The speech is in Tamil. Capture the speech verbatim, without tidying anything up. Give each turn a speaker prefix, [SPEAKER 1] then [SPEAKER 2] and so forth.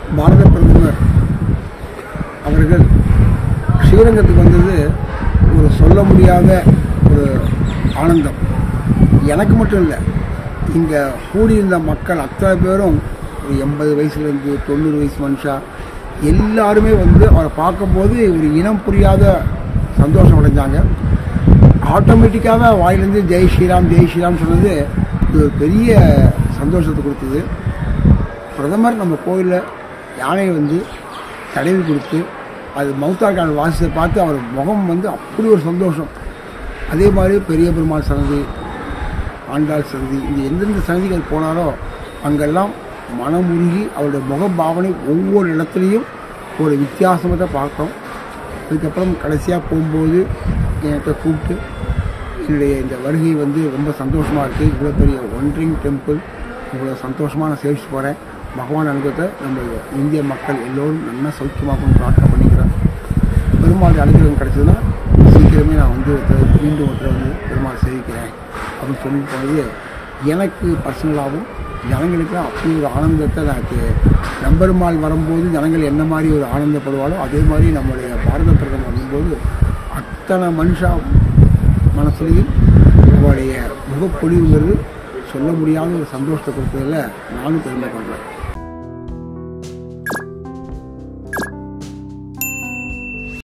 [SPEAKER 1] பாரத பிரதமர் அவர்கள் ஸ்ரீரங்கத்துக்கு வந்தது ஒரு சொல்ல முடியாத ஒரு ஆனந்தம். எனக்கு மட்டும் இல்லை, இங்கே கூடியிருந்த மக்கள் அத்தனை பேரும் ஒரு எண்பது வயசுலேருந்து தொண்ணூறு வயசு மனுஷா எல்லாருமே வந்து அவரை பார்க்கும்போது ஒரு இனம் புரியாத சந்தோஷம் அடைஞ்சாங்க. ஆட்டோமேட்டிக்காக வாயிலேருந்து ஜெய் ஸ்ரீராம் ஜெய் ஸ்ரீராம் சொன்னது இது ஒரு பெரிய சந்தோஷத்தை கொடுத்தது. பிரதமர் நம்ம கோயிலில் யானையை வந்து தடவி கொடுத்து அது மௌத்தாக்கான வாசித்தை பார்த்து அவர் முகம் வந்து அப்படி ஒரு சந்தோஷம். அதே மாதிரி பெரிய பெருமாள் சன்னதி, ஆண்டாள் சன்னதி, இந்த எந்தெந்த சன்னதிகள் போனாரோ அங்கெல்லாம் மனமுருகி அவருடைய முக பாவனை ஒவ்வொரு இடத்துலையும் ஒரு வித்தியாசமாக பார்க்குறோம். அதுக்கப்புறம் கடைசியாக போகும்போது என்கிட்ட கூப்பிட்டு என்னுடைய இந்த வருகை வந்து ரொம்ப சந்தோஷமாக இருக்குது, இவ்வளோ பெரிய ஒன்றிங் டெம்பிள், இவ்வளோ சந்தோஷமாக நான் சேவிச்சு போகிறேன், பகவான் அனுபவத்தை நம்ம இந்திய மக்கள் எல்லோரும் நல்லா சௌக்கியமாகணும் பிரார்த்தனை பண்ணிக்கிறேன். பெருமாள் அனுகிரகம் கிடைச்சதுன்னா சீக்கிரமே நான் வந்து மீண்டும் ஒருத்தர் வந்து பெருமாள் சேவிக்கிறேன் அப்படின்னு சொல்லி போனது எனக்கு பர்சனலாகவும் ஜனங்களுக்குலாம் அப்படி ஒரு ஆனந்தத்தை எனக்கு நம்பெருமாள் வரும்போது ஜனங்கள் என்ன மாதிரி ஒரு ஆனந்தப்படுவாளோ அதே மாதிரி நம்முடைய பாரத பிரதமர் வரும்போது அத்தனை மனுஷா மனசுலையும் அவருடைய முகப்பொழிவுங்கிறது சொல்ல முடியாத ஒரு சந்தோஷத்தை கொடுத்ததில் நானும் பெருமை பண்ணுறேன்.